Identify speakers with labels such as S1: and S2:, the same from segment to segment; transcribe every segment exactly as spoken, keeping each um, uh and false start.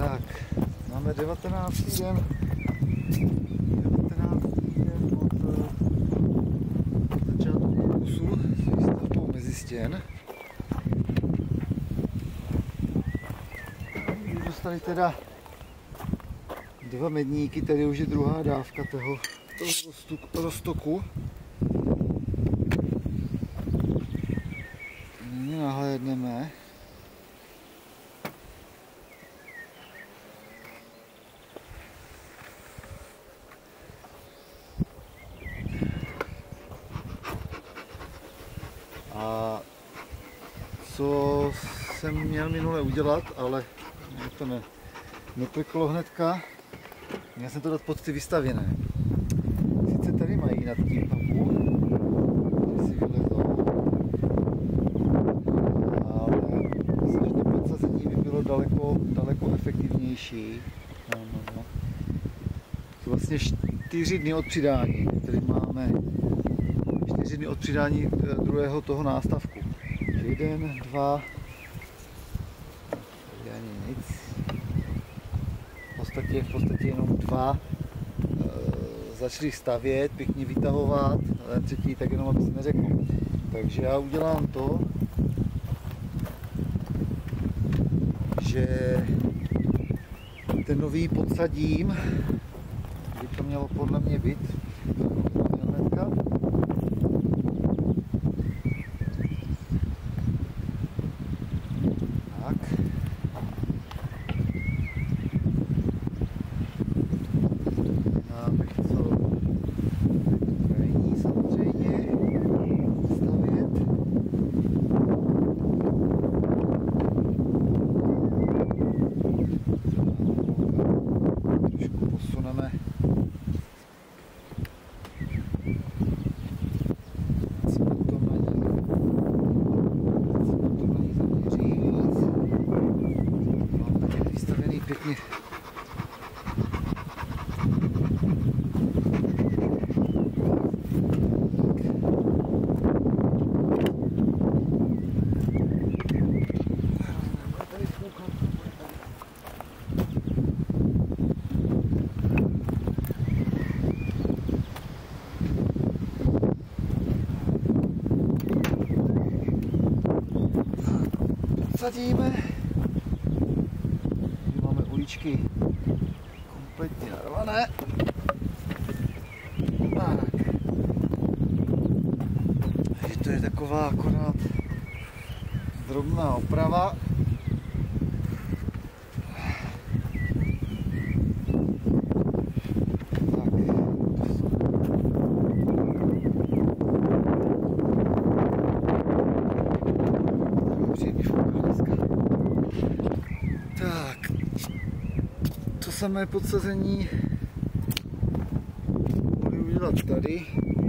S1: Tak, máme devatenáctý den. devatenáctý den od začátku pokusu s výstavbou mezistěn. Dostali teda dva medníky, tady už je druhá dávka toho, toho roztoku. Nyní nahlédneme. A co jsem měl minule udělat, ale mě to ne, nekliklo hnedka, měl jsem to dát pod ty vystavěné. Sice tady mají nad tím papu, že si vylezou, ale myslím, že to podsazení by bylo daleko, daleko efektivnější. No, no, no. To vlastně čtyři dny od přidání, tady máme čtyři dny od přidání druhého toho nástavku. Jeden, dva, tady ani nic. V podstatě, v podstatě jenom dva e, začali stavět, pěkně vytahovat, ale třetí tak jenom, aby se neřekl. Takže já udělám to, že ten nový podsadím, by to mělo podle mě být. Pěkně. Sadíme. Uličky kompletně narvané. Tak. Takže to je taková akorát drobná oprava. Samé podsazení budu udělat tady.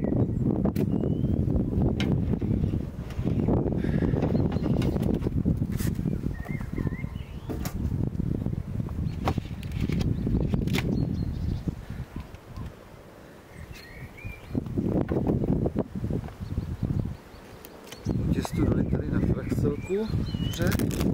S1: Těstu dali tady na flexelku. Dobře.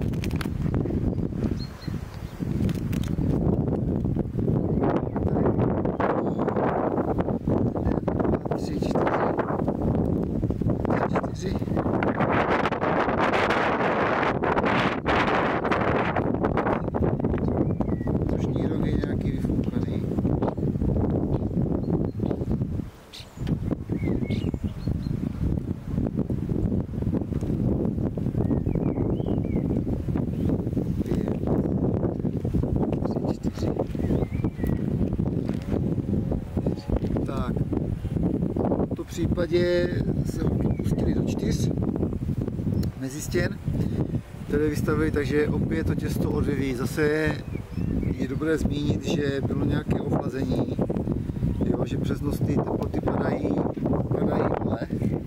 S1: V případě se pustili do čtyř mezistěn, které vystavili, takže opět to těsto odvěví. Zase je dobré zmínit, že bylo nějaké ochlazení, jo, že přes noc ty teploty padají, padají dole.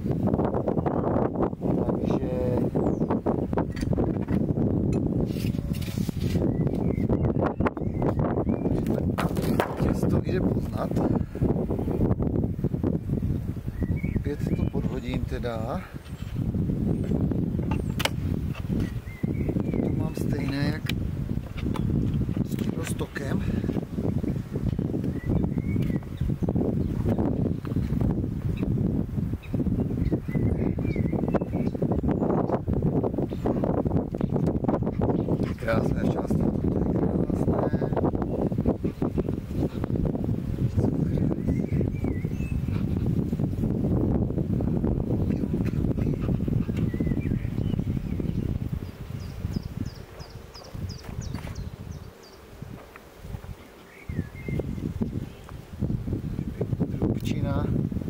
S1: Takže těsto jde poznat. Opět to podhodím teda. To mám stejné jak s tím krásné šťastné.
S2: Čína.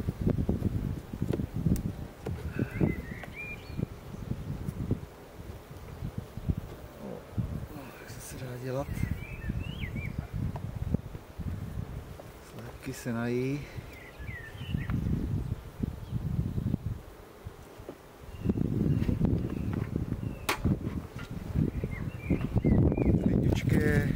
S2: Jak se dá dělat? Slévky se nají. Hlindučké.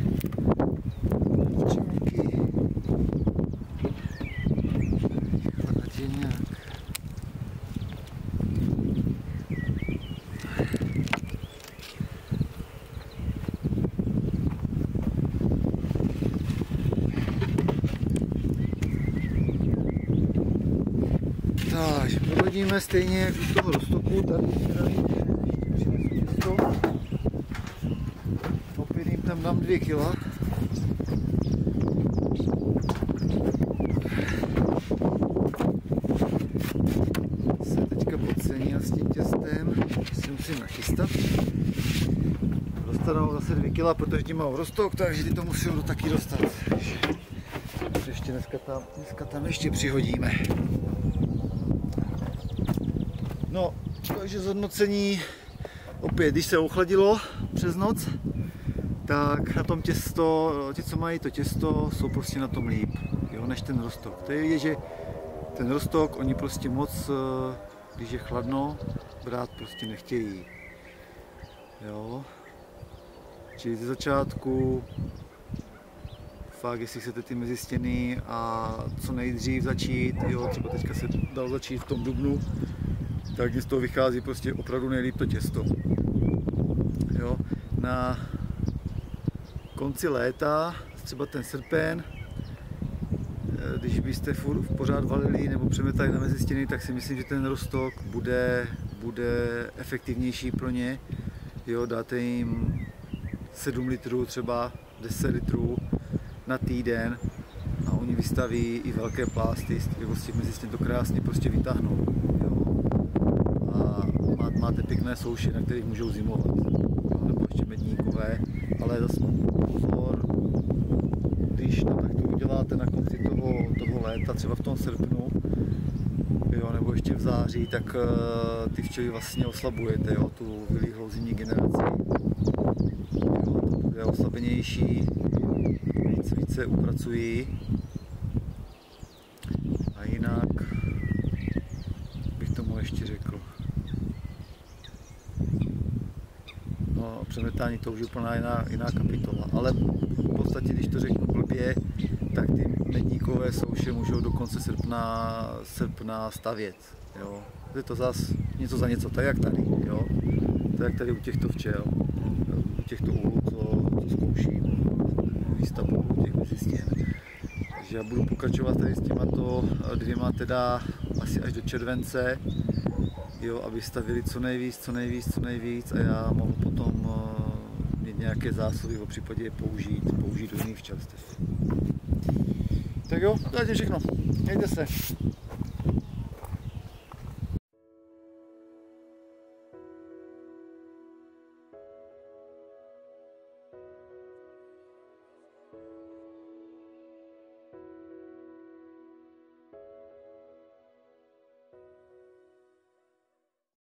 S2: Takže prohodíme stejně jak u toho roztoku, tady to. Opět jim tam dám dvě kila. Se teďka podcení s tím těstem, si musím nachystat. Dostanou zase dvě kila, protože tím mám roztok, takže ty to musím taky dostat. Takže ještě dneska tam, dneska tam ještě přihodíme. No, takže zhodnocení, opět, když se ochladilo přes noc, tak na tom těsto, ti, co mají to těsto, jsou prostě na tom líp, jo, než ten roztok. To je vidět, že ten roztok, oni prostě moc, když je chladno, brát prostě nechtějí, jo. Čili ze začátku, fakt, jestli chcete ty mezistěny a co nejdřív začít, jo, třeba teďka se dalo začít v tom dubnu, tak z toho vychází prostě opravdu nejlíp to těsto. Jo. Na konci léta, třeba ten srpen, když byste furt pořád valili nebo přemetali na mezistěny, tak si myslím, že ten roztok bude, bude efektivnější pro ně. Jo, dáte jim sedm litrů, třeba deset litrů na týden a oni vystaví i velké plásty, z těch mezistěn to krásně prostě vytáhnou. Máte pěkné souše, na kterých můžou zimovat, jo, nebo ještě medníkové, ale zase pozor, když to takto uděláte na konci toho, toho léta, třeba v tom srpnu, jo, nebo ještě v září, tak uh, ty včely vlastně oslabujete, jo, tu vylíhlou zimní generaci. Jo, to bude oslabenější, více, více upracují. A jinak bych tomu ještě řekl. No, přemetání to už je úplná jiná, jiná kapitola, ale v podstatě, když to řeknu blbě, tak ty medníkové souše můžou do konce srpna, srpna stavět, jo. Je to zase něco za něco, tak jak tady, jo. Tak jak tady u těchto včel, u těchto úlů, co, co zkouším výstavbu těch mezistěn. Takže já budu pokračovat tady s těmato dvěma teda asi až do července, jo, aby stavili co nejvíc, co nejvíc, co nejvíc a já mohu potom uh, mít nějaké zásoby, v případě je použít, použít do jiných včelstev. Tak jo, to je všechno. Mějte se.